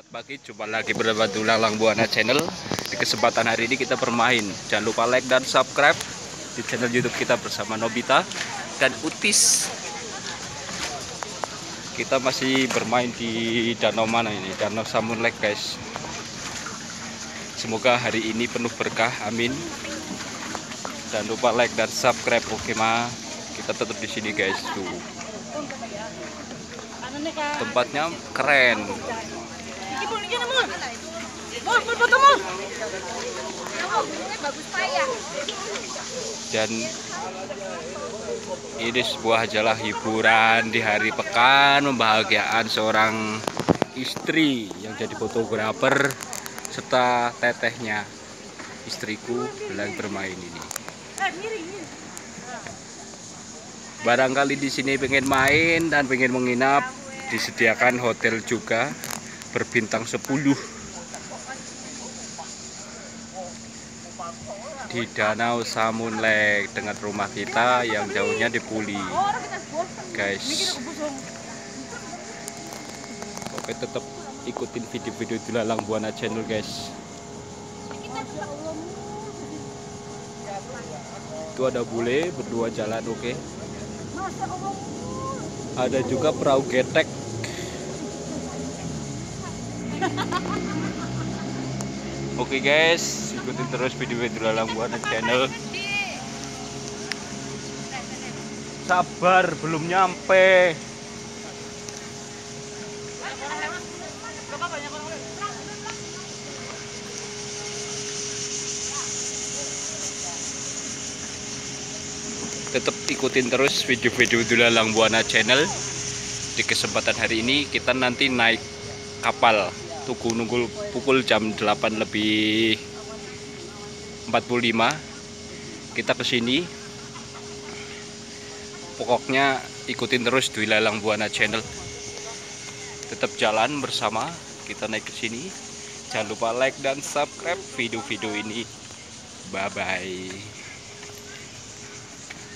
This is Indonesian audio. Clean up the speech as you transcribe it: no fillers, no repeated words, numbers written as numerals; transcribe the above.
Selamat pagi, jumpa lagi bersama Lalang Buana Channel. Di kesempatan hari ini kita bermain. Jangan lupa like dan subscribe di channel YouTube kita bersama Nobita dan Utis. Kita masih bermain di danau mana ini? Danau Samun Lake, guys. Semoga hari ini penuh berkah, amin. Jangan lupa like dan subscribe, oke mah. Kita tetap di sini, guys. Tuh. Tempatnya keren. Dan ini sebuah ajalah hiburan di hari pekan, membahagiaan seorang istri yang jadi fotografer serta tetehnya istriku sedang bermain ini. Barangkali di sini pengen main dan pengen menginap, disediakan hotel juga berbintang 10 di Danau Samun Lake dengan rumah kita yang jauhnya di Puli, guys. Oke, tetap ikutin video-video di Lalang Buana Channel, guys. Itu ada bule berdua jalan, oke. Ada juga perahu getek. Oke, guys, ikutin terus video-video Lalang Buana Channel. Sabar, belum nyampe. Tetap ikutin terus video-video Lalang Buana Channel. Di kesempatan hari ini kita nanti naik kapal Tugu Nunggul pukul jam 8 lebih 45 kita kesini. Pokoknya ikutin terus di Lalang Buana Channel. Tetap jalan bersama kita naik ke sini. Jangan lupa like dan subscribe video-video ini. Bye bye.